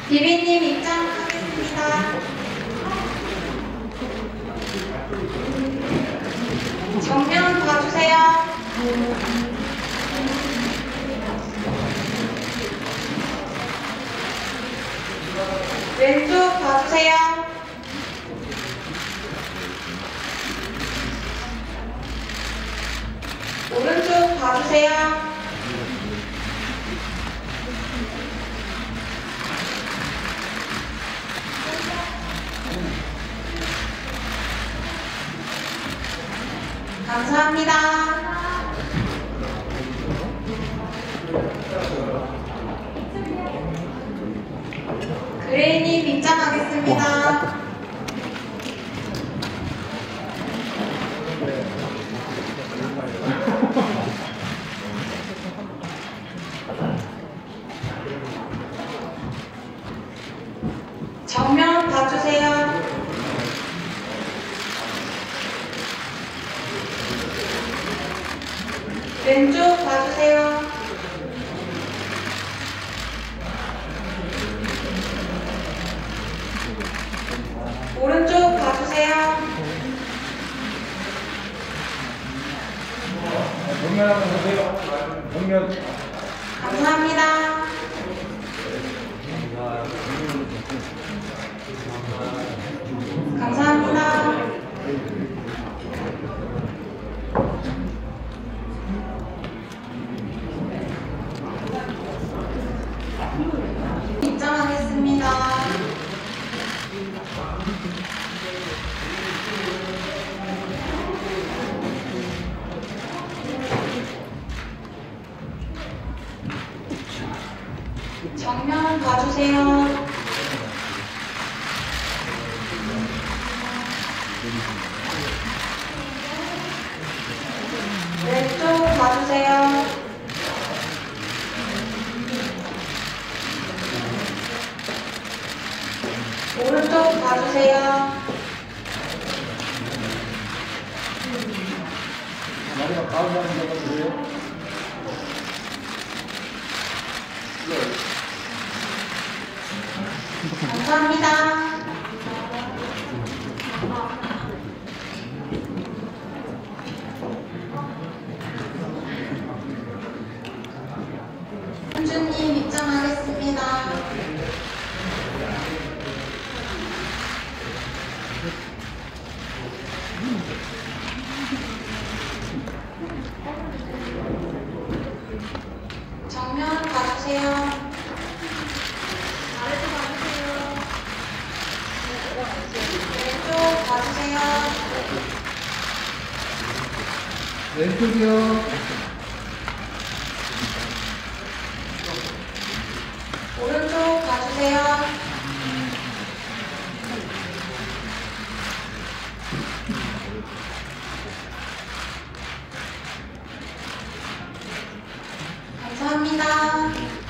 비비님 입장하겠습니다. 정면 봐주세요. 왼쪽 봐주세요. 오른쪽 봐주세요. 감사합니다. 그레이님 입장하겠습니다. 정면 봐주세요. 왼쪽 봐주세요. 오른쪽 봐주세요. 정면 한번 보세요. 정면. 감사합니다. 감사합니다. 입장하겠습니다. 정면 봐주세요. 왼쪽 봐주세요. 오른쪽 봐주세요. 마지막 가운데 한번 잡아주세요. 감사합니다. 현주님 입장하겠습니다. 정면 봐주세요. 아래쪽 봐주세요. 왼쪽 봐주세요. 왼쪽이요. 오른쪽 봐주세요. 감사합니다.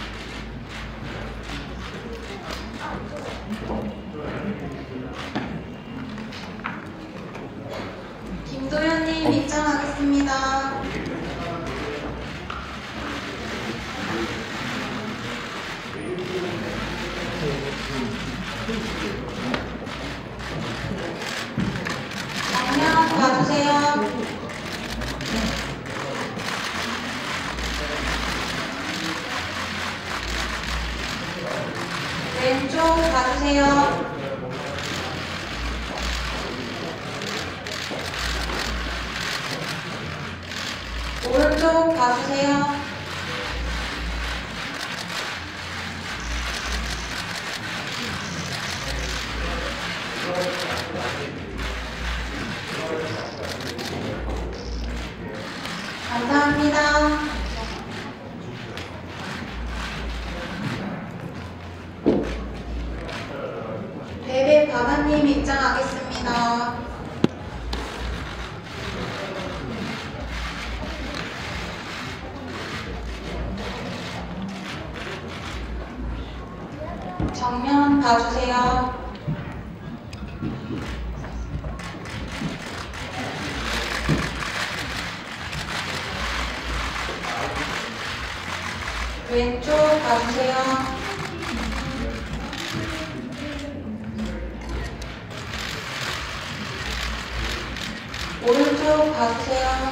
김도현님 입장하겠습니다. 정면 봐주세요. 왼쪽 봐주세요. 오른쪽 봐주세요. 감사합니다. 베베 바바님 입장하겠습니다. 정면 봐주세요. 왼쪽 봐주세요. 봐주세요.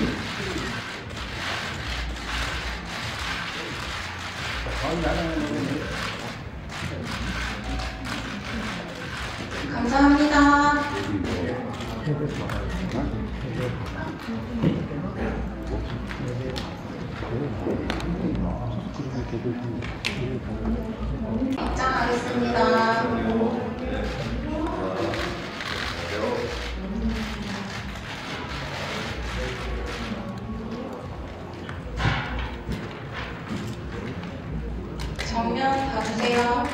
감사합니다. 입장하겠습니다. 정면 봐주세요.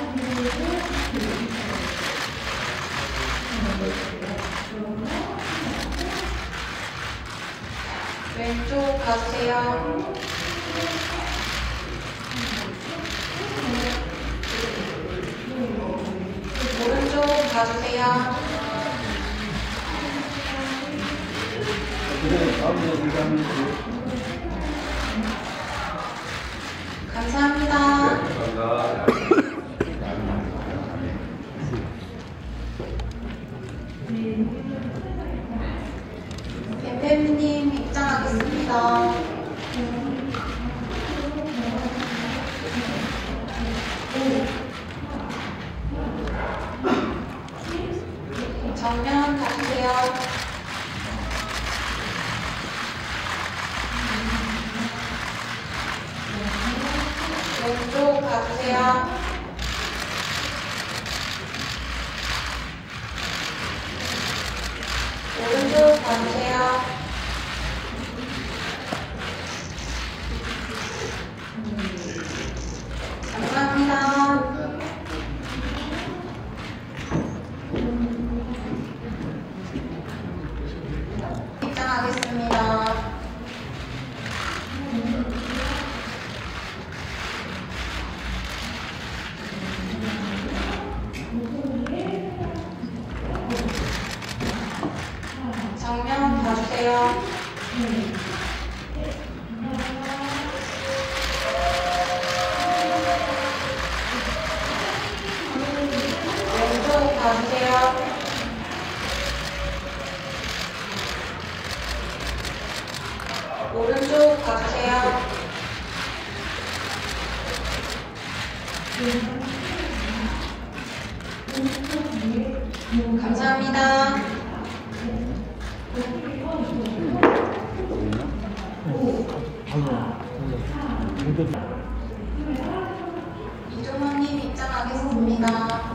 왼쪽 봐주세요. 오른쪽 봐주세요. 감사합니다. 뱀뱀님 입장하겠습니다. 정면 봐주세요. 왼쪽 봐주세요. 오른쪽 봐주세요. 감사합니다. 입장하겠습니다. 정면 봐주세요. 왼쪽 봐주세요. 오른쪽 봐주세요. 감사합니다. 이종원님 입장하겠습니다.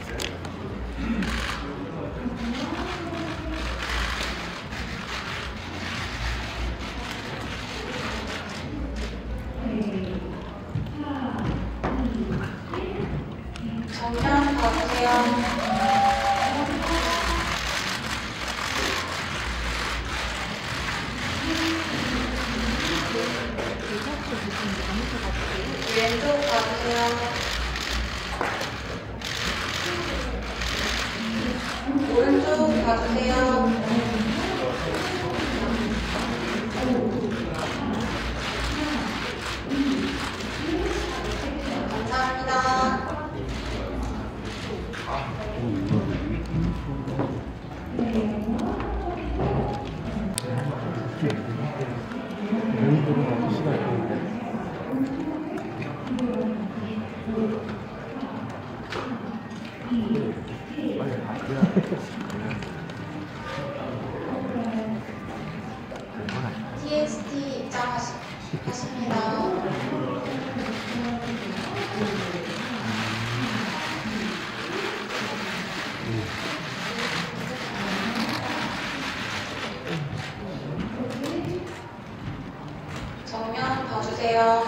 정면 봐주세요. 왼쪽 봐주세요. 오른쪽 봐주세요. 감사합니다. TXT 입장하십니다. 정면 봐주세요.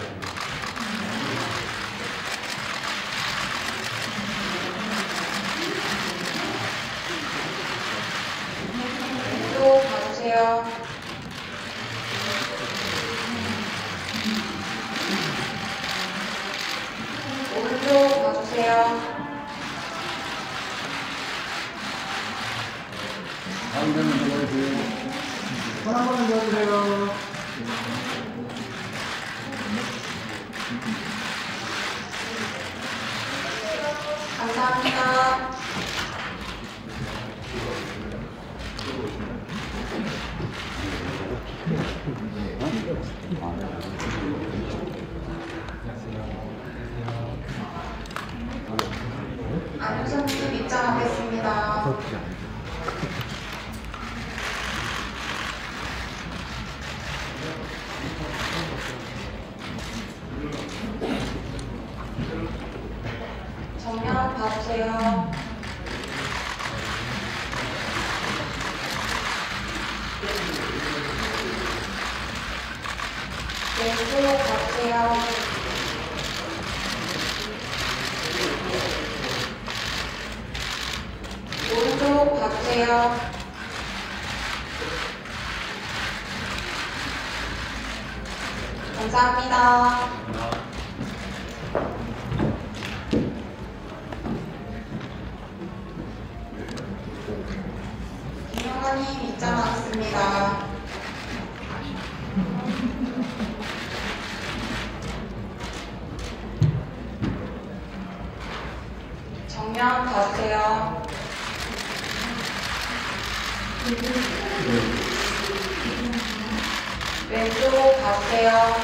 왼쪽 봐주세요. 오른쪽 봐주세요. 손 한번 들어주세요. 감사합니다. 안유선님 입장하겠습니다. 정면 봐주세요. 왼쪽 봐주세요. 오른쪽 봐주세요. 감사합니다. 김영아님 입장하겠습니다. 정면 봐주세요. 왼쪽 봐주세요.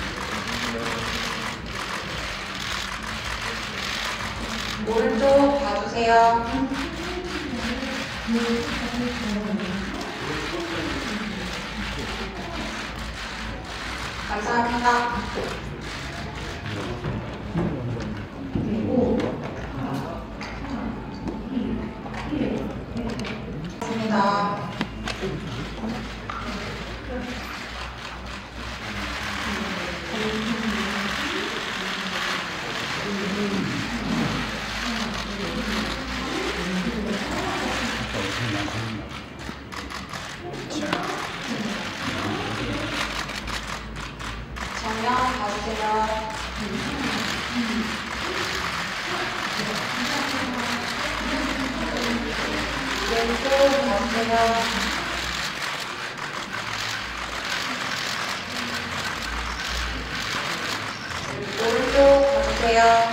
오른쪽 봐주세요. 감사합니다. 감사합니다. 정면 봐주세요. 왼쪽 봐주세요. 오른쪽 봐주세요.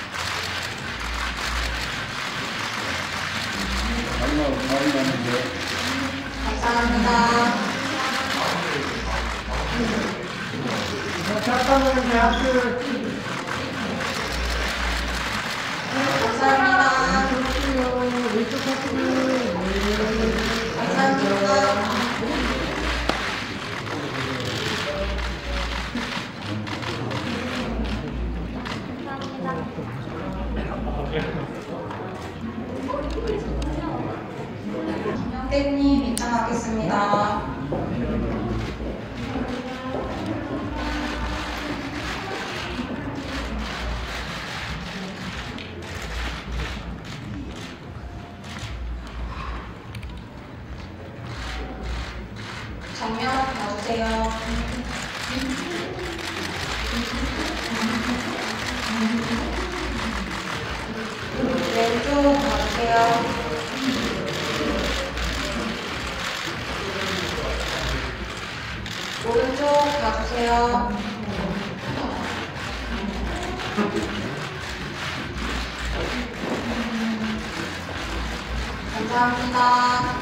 감사합니다. 잠깐만요, 대학교. 감사합니다. 왼쪽 학교. 감사합니다. 김영대님 입장하겠습니다. 정면 봐주세요. 왼쪽 봐주세요. 오른쪽 봐주세요. 감사합니다.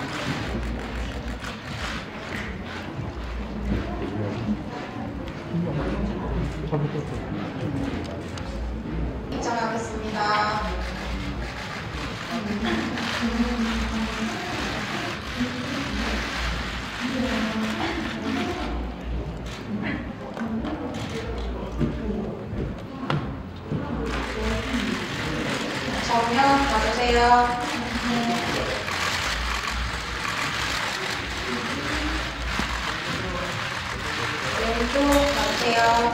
입장하겠습니다. 정면 봐주세요. 왼쪽 봐주세요.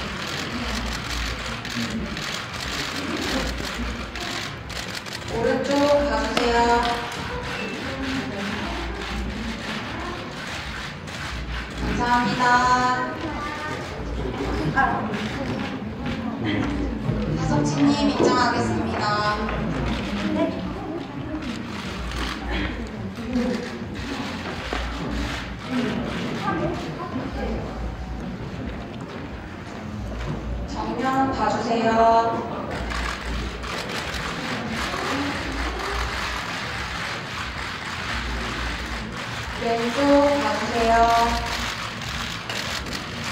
오른쪽 봐주세요. 감사합니다. 하석진님 입장하겠습니다. 정면 봐주세요. 왼쪽 봐주세요.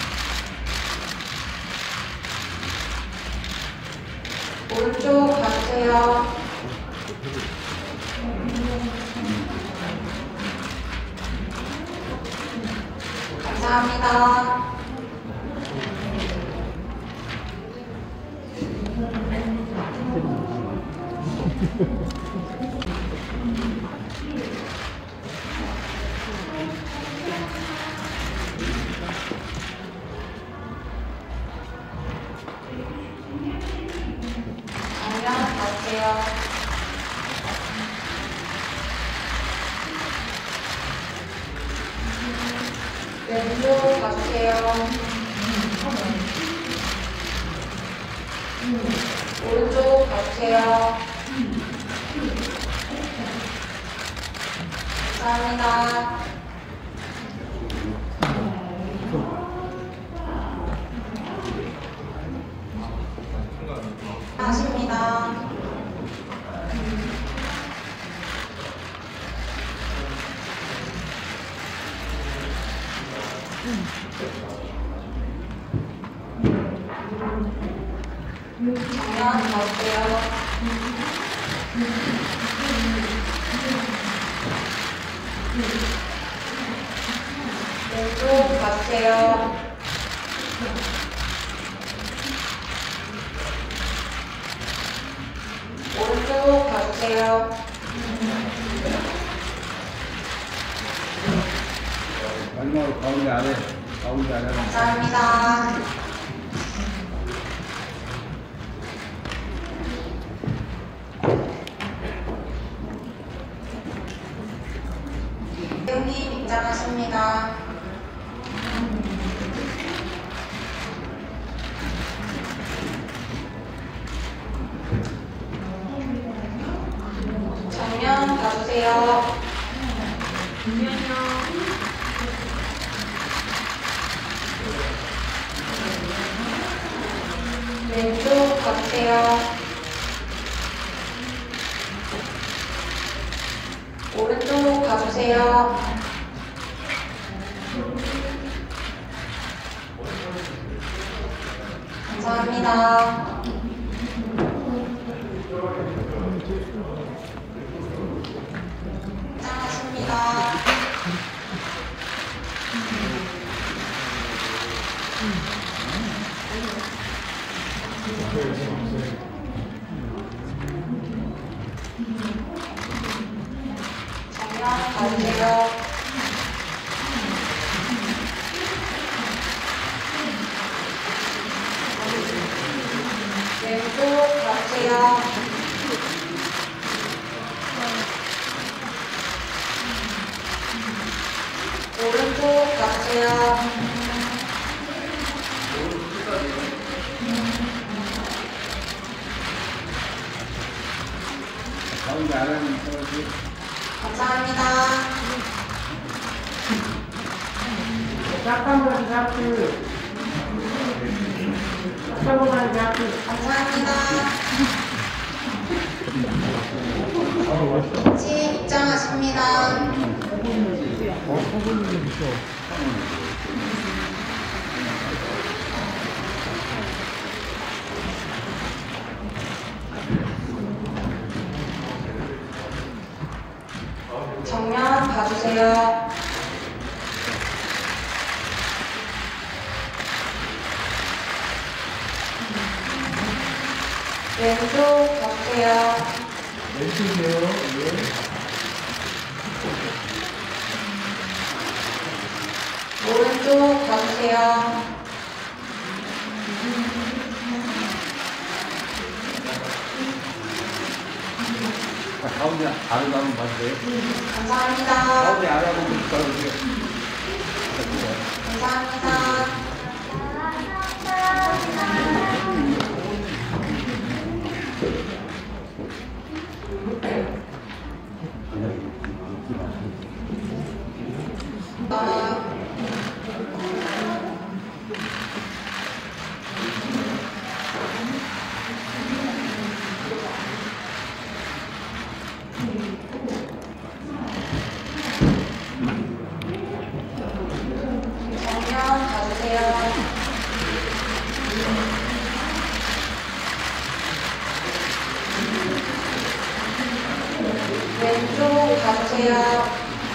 오른쪽 봐주세요. 감사합니다. 정면 봐주세요. 왼쪽 봐주세요. 오른쪽 봐주세요. 감사합니다. 하십니다. 정면 봐주세요. 왼쪽 봐주세요. 오른쪽 봐주세요. 마지막으로 가운데 아래 감사합니다. 배우님 입장하십니다. 정면 봐주세요. 왼쪽 봐주세요. 오른쪽 봐주세요. 감사합니다. 입장하십니다. 정면 봐주세요. 왼쪽 봐주세요. 오른쪽 봐주세요. 가운데 아래는 떨어지 감사합니다. 잠깐만 잡고. 잠깐만 잡고. 감사합니다. 같이 입장하십니다. 정면 봐주세요. 왼쪽 봐주세요. 왼쪽이에요. 오른쪽 봐주세요. 가운데 아래도 한번 봐주세요. 감사합니다. 가운데 아래 한번 떨어지게. 감사합니다. 정면 봐주세요. 왼쪽 봐주세요.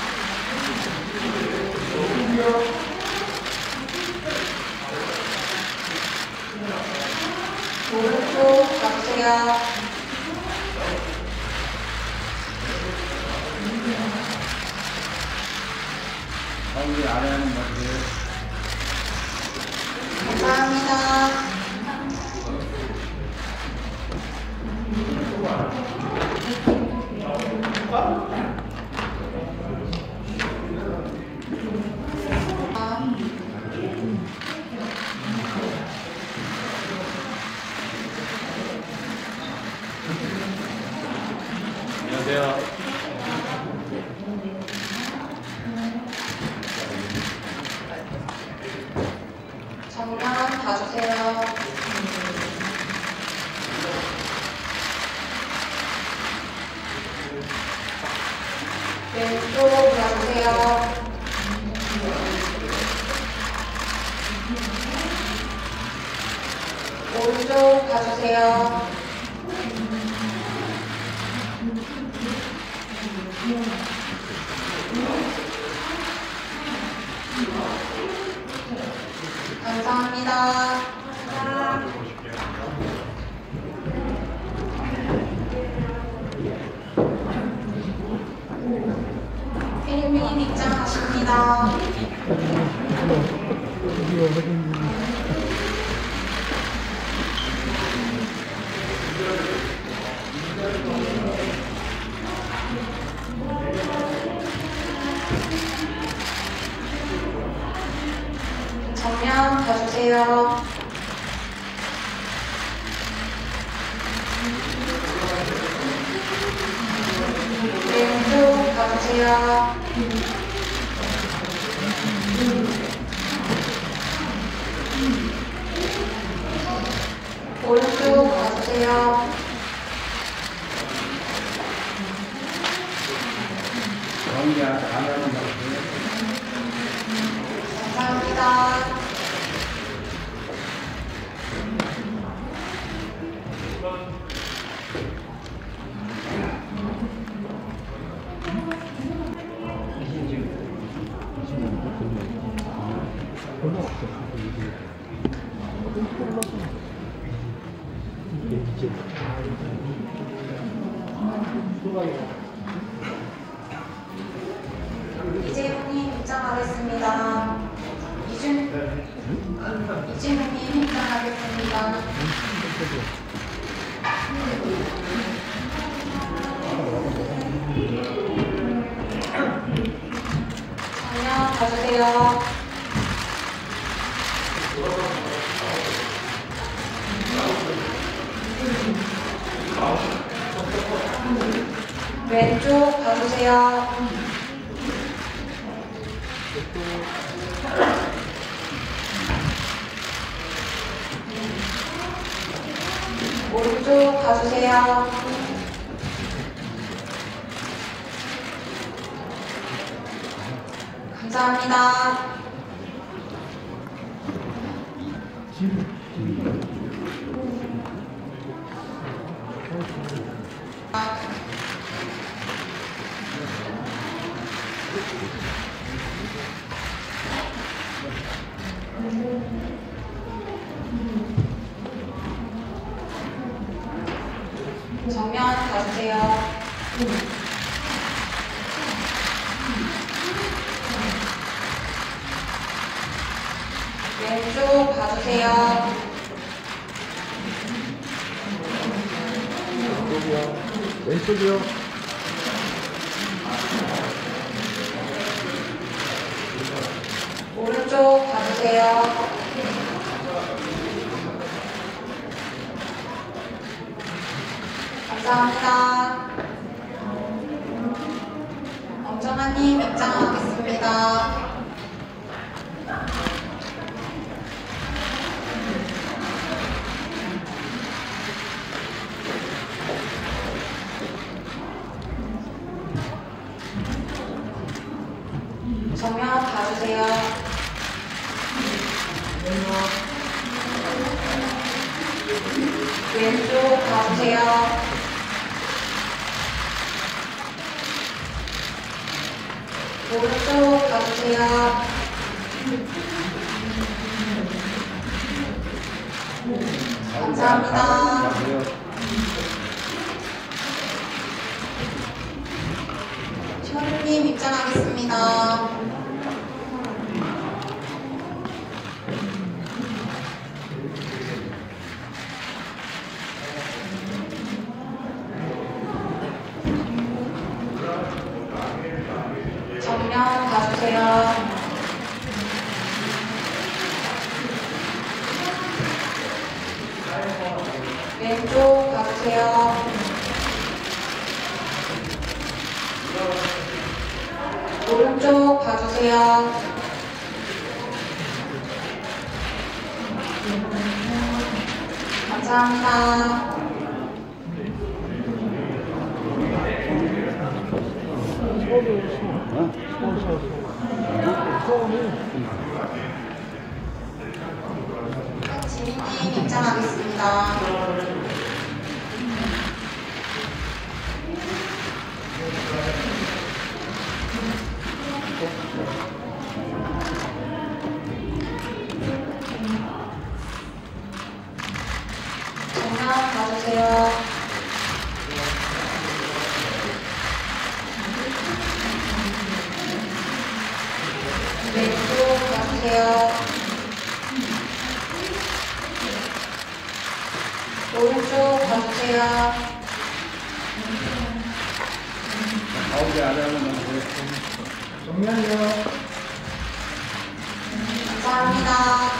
오른쪽 봐주세요. 가운데 아래 하는 봐주세요. 감사합니다. 안녕하세요. 정면 봐주세요. 왼쪽 봐주세요. 오른쪽 봐주세요. 감사합니다. 필리핀 입장하십니다. 정면 봐주세요. 왼쪽 봐주세요. 오른쪽 봐주세요. 가운데 아래 하는 봐주세요. 감사합니다. 이재훈님 입장하겠습니다. 이재훈님 입장하겠습니다. 정면 봐주세요. 왼쪽 봐주세요. 오른쪽 봐주세요. 감사합니다. 정면 봐주세요. 왼쪽 봐주세요. 왼쪽이요. 오른쪽 봐주세요. 감사합니다. 엄정아님 입장하겠습니다. 정면 봐주세요. 왼쪽 봐주세요. 오른쪽 봐주세요. 감사합니다. 현우님 입장하겠습니다. 정면 봐주세요. 왼쪽 봐주세요. 오른쪽 봐주세요. 감사합니다. 지민님 입장하겠습니다. 정면 봐주세요. 왼쪽 봐주세요. 오른쪽 봐주세요. 가운데 아래 하나만 봐주세요. 정면이요. 감사합니다.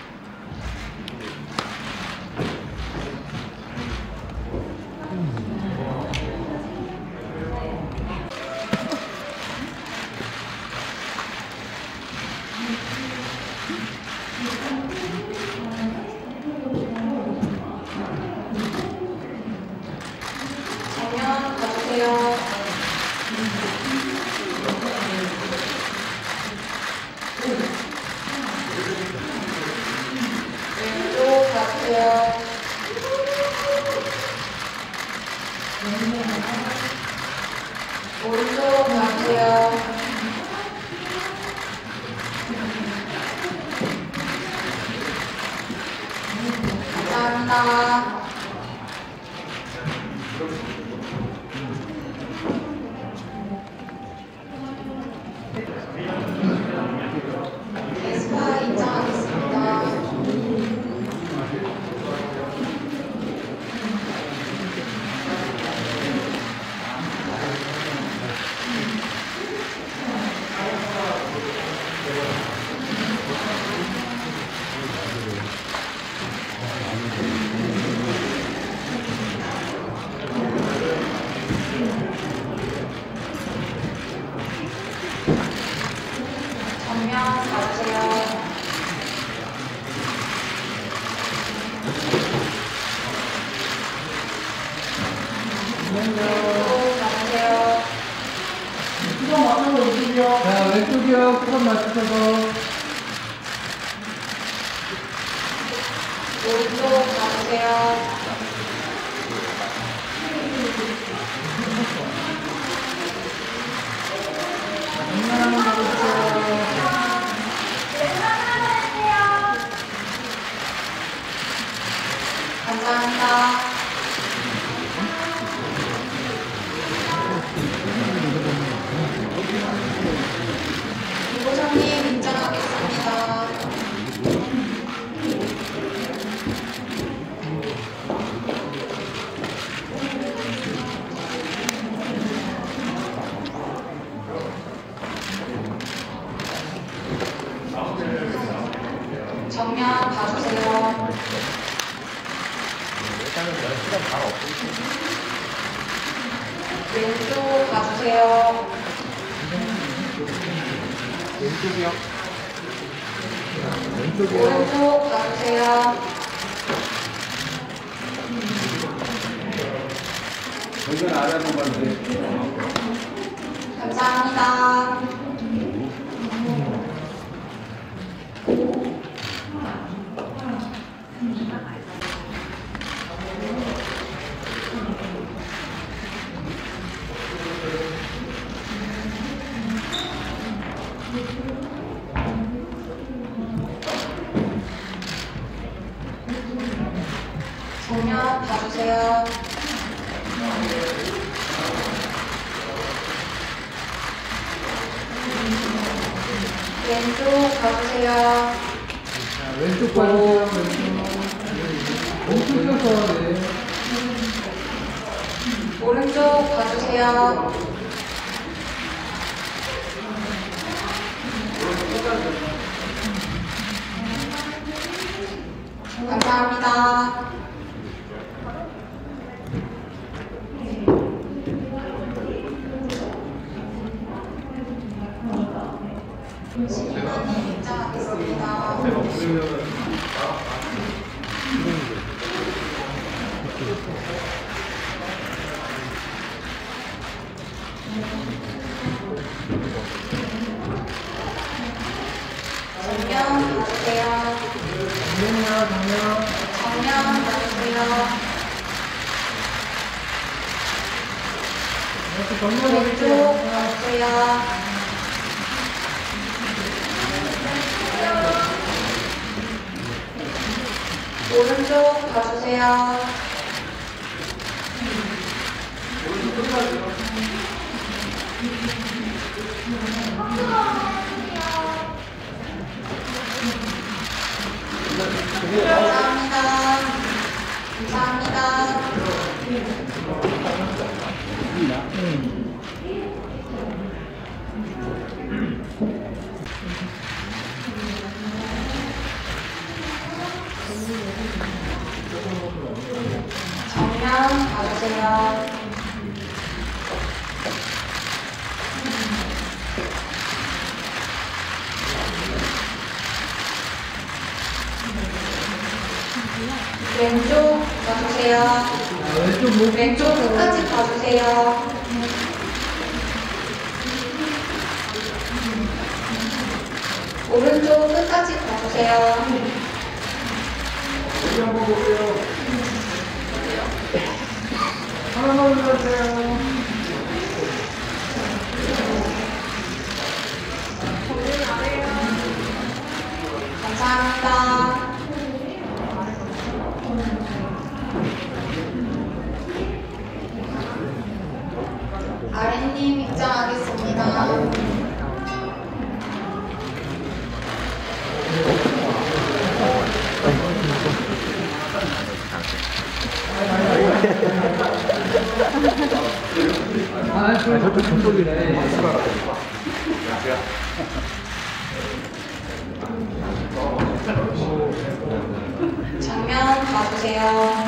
정면 봐주세요. 왼쪽 봐주세요. 오른쪽 봐주세요. 감사합니다. 에스파 입장하겠습니다. 정면 봐주세요. 왼쪽 봐주세요. 수건 맞춰서 오시고요. 자, 왼쪽이요. 수건 맞추셔서. 오른쪽 봐주세요. 정면 한번 봐주세요. 감사합니다. 이보정님 입장하겠습니다. 정면 봐주세요. 왼쪽 봐주세요. 왼쪽이요. 왼쪽이요. 오른쪽 봐주세요. 정면 아래 한번 봐주세요. 감사합니다. 봐주세요. 자, 왼쪽 봐주세요. 왼쪽. 왼쪽 펴서, 네. 오른쪽 봐주세요. 감사합니다. 신임원님 입장하겠습니다. 정면 봐주세요. 정면이요, 정면. 정면 봐주세요. 이렇게 정면 왼쪽 오세요. 봐주세요. 오른쪽 봐주세요. 감사합니다. 감사합니다. 정면 봐주세요. 왼쪽 봐주세요. 자, 왼쪽 목. 왼쪽 끝까지 봐주세요. 오른쪽 끝까지 봐주세요. 여기 한번 보세요. 하나만 올려주세요. 감사합니다. 아랫님 입장하겠습니다. 아, 저쪽 저쪽이네. 정면 봐주세요.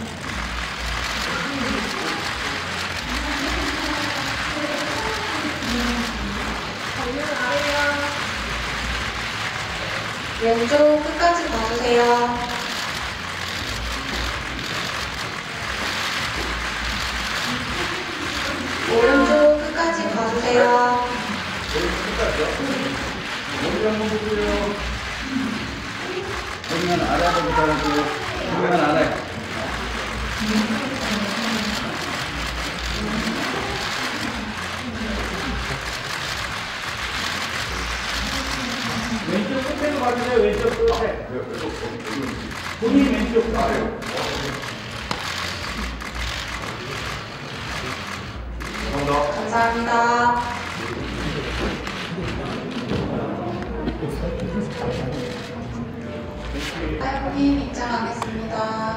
왼쪽 끝까지 봐주세요. 오른쪽 끝까지 봐주세요. 여기 한번 보세요. 정면 아래로 부탁할게요. 정면 아래. 왼쪽 끝에도 봐주세요. 왼쪽 끝에. 본인 왼쪽 아래요. 감사합니다. 딸님 입장하겠습니다.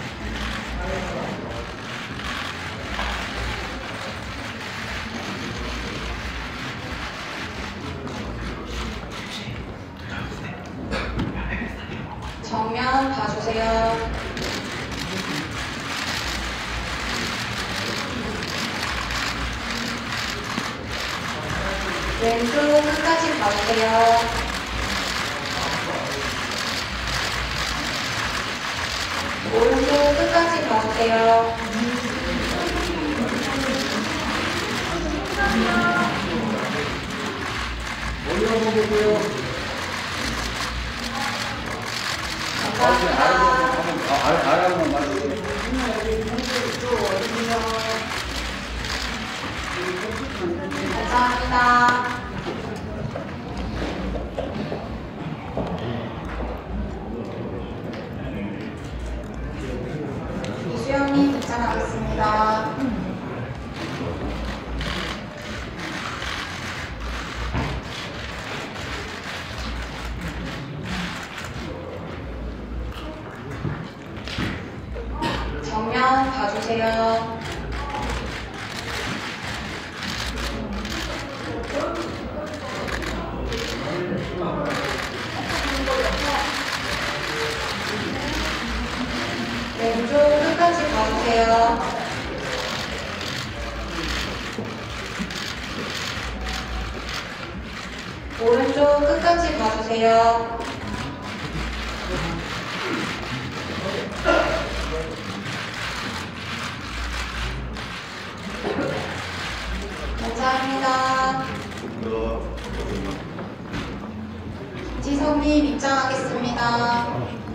정면 봐주세요. 왼쪽 끝까지 봐주세요. 오른쪽 끝까지 봐주세요. 머리 한번 보세요. 감사합니다. 아래로만 봐주세요. 감사합니다. 이수영님 입장하겠습니다. 왼쪽 끝까지 봐주세요. 오른쪽 끝까지 봐주세요. 감사합니다. 지성님 입장하겠습니다.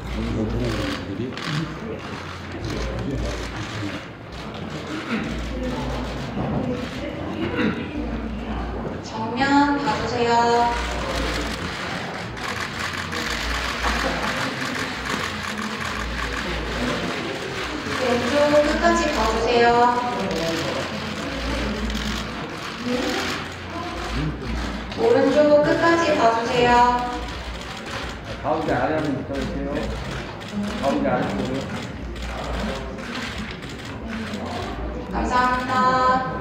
정면 봐주세요. 왼쪽 끝까지 봐주세요. 오른쪽 끝까지 봐주세요. 가운데 아래 한번 붙어주세요. 가운데 아래 보세요. 감사합니다.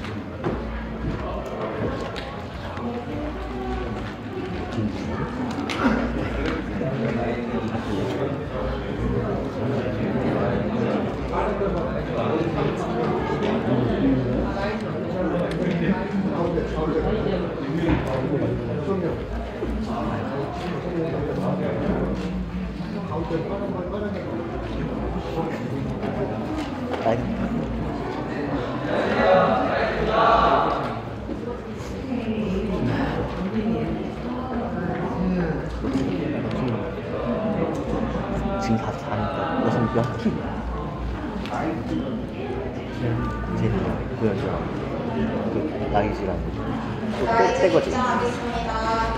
지금 44니까 무슨 몇 키? 제일 그 나이지라는 또 새거지. 입장하겠습니다.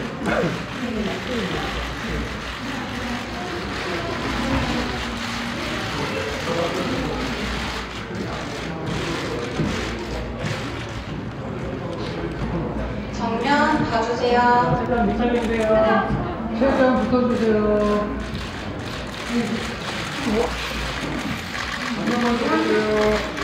정면 봐주세요. 최대한 미쳐주세요. 최대한 붙어주세요. 한번만 붙어주세요.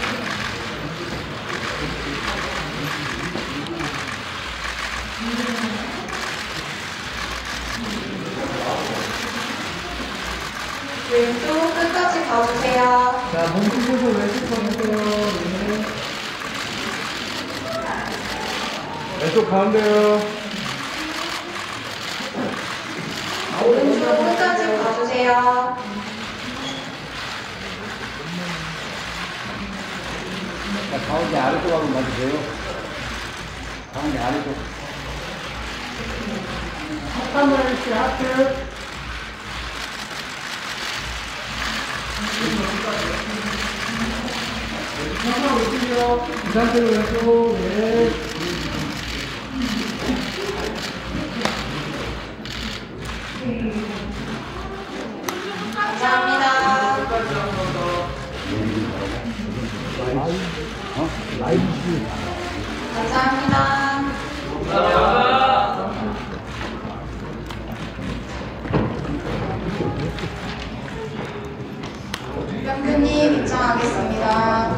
왼쪽 끝까지 봐주세요. 자, 몸 풀고서 왼쪽 봐주세요. 네. 왼쪽 가운데요. 오른쪽 끝까지 봐주세요. 자, 가운데 아래쪽 한번 봐주세요. 가운데 아래쪽. 하트만 씨 하트. 하나 오시고요. 이 상태로 왼쪽. 네. 감사합니다. 감사합니다. 평균님 입장하겠습니다.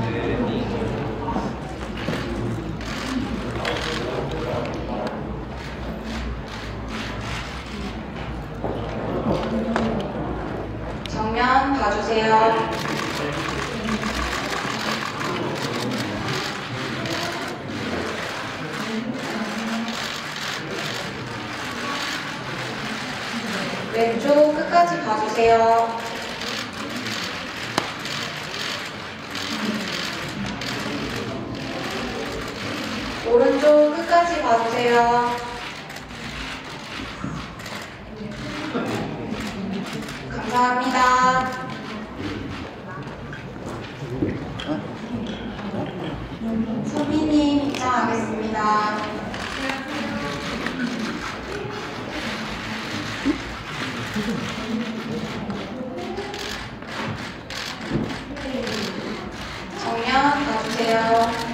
정면 봐주세요. 왼쪽 끝까지 봐주세요. 오른쪽 끝까지 봐주세요. 감사합니다. 소비님 입장하겠습니다. 정면 봐주세요.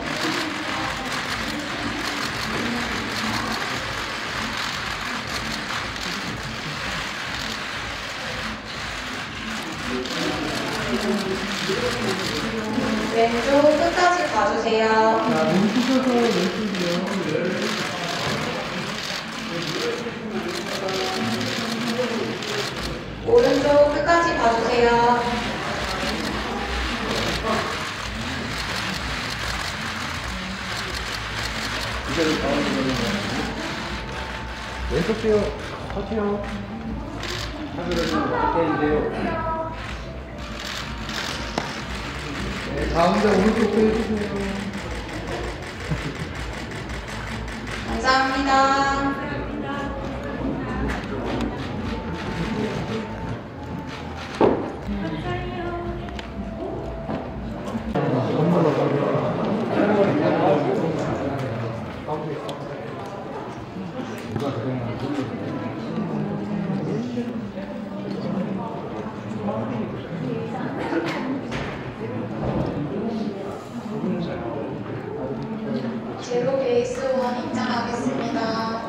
왼쪽 끝까지 봐주세요. 자, 몸 푸셔서 왼쪽이요. 오른쪽 끝까지 봐주세요. 이제는 가운데 보는 거. 왼쪽 뛰어, 터치요. 하늘을 좀 낮게 해주세요. 네, 가운데 오른쪽 해주세요. 감사합니다. 제로 베이스 원 입장하겠습니다.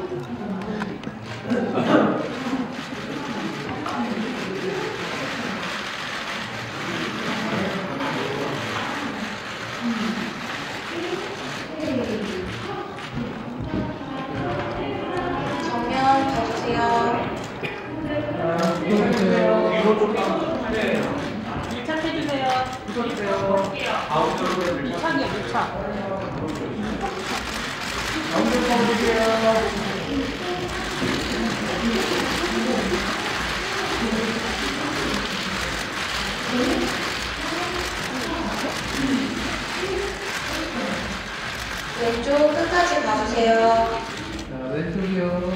정면 봐주세요. 밀착해주세요. 밀착이요, 밀착. 왼쪽 끝까지 봐주세요. 자, 왼쪽이요.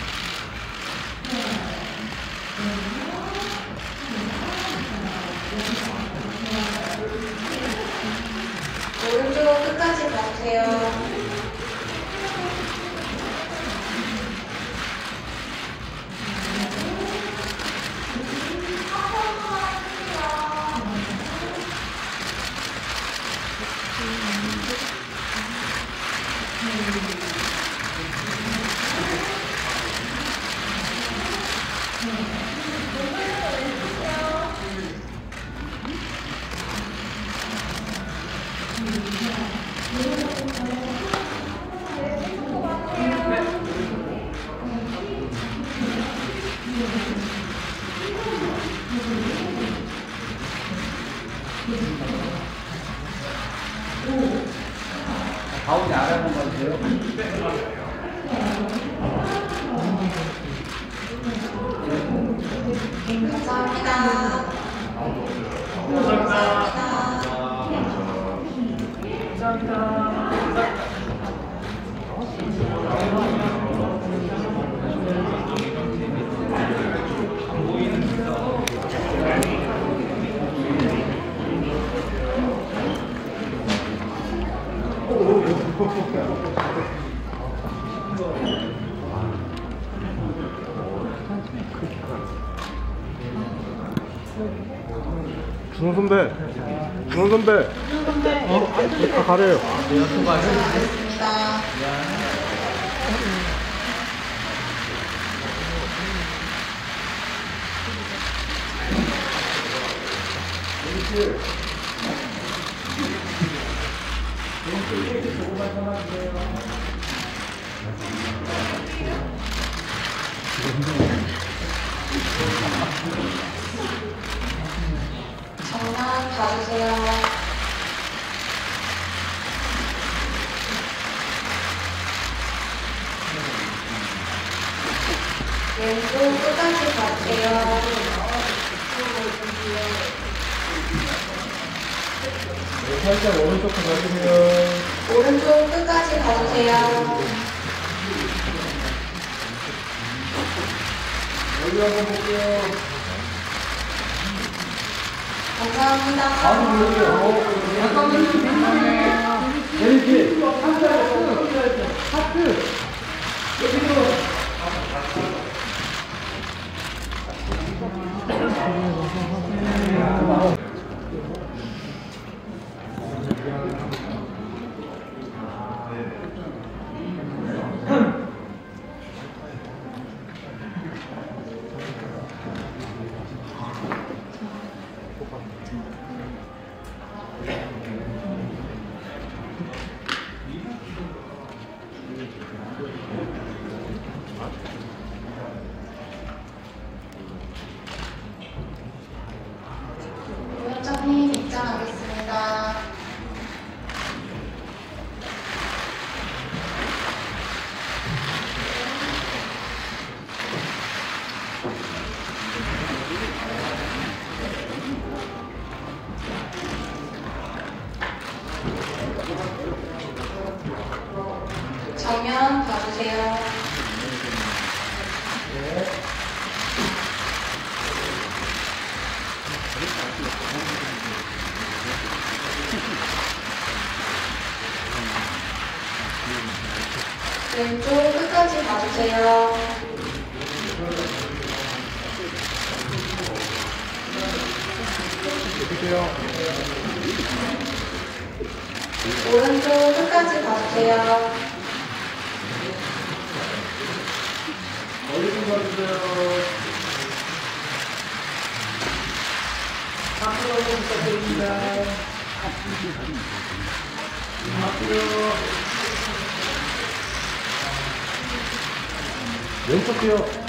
오른쪽 끝까지 봐주세요. 가운데 아래 한번 봐주세요. 감사합니다. 준호 선배, 준호 선배, 다 가래요. 알겠습니다. 정면 봐주세요. 왼쪽 끝까지 봐주세요. 살짝 오른쪽 가주세요. 오른쪽 끝까지 봐주세요. 여기 한번 볼게요. 감사합니다. 내리지. 정면 봐주세요. 왼쪽 끝까지 봐주세요. 보세요. 오른쪽 끝까지 봐주세요. 머리 좀 봐주세요. 앞으로 좀 부탁드립니다. 앞으로. 왼쪽 뛰어.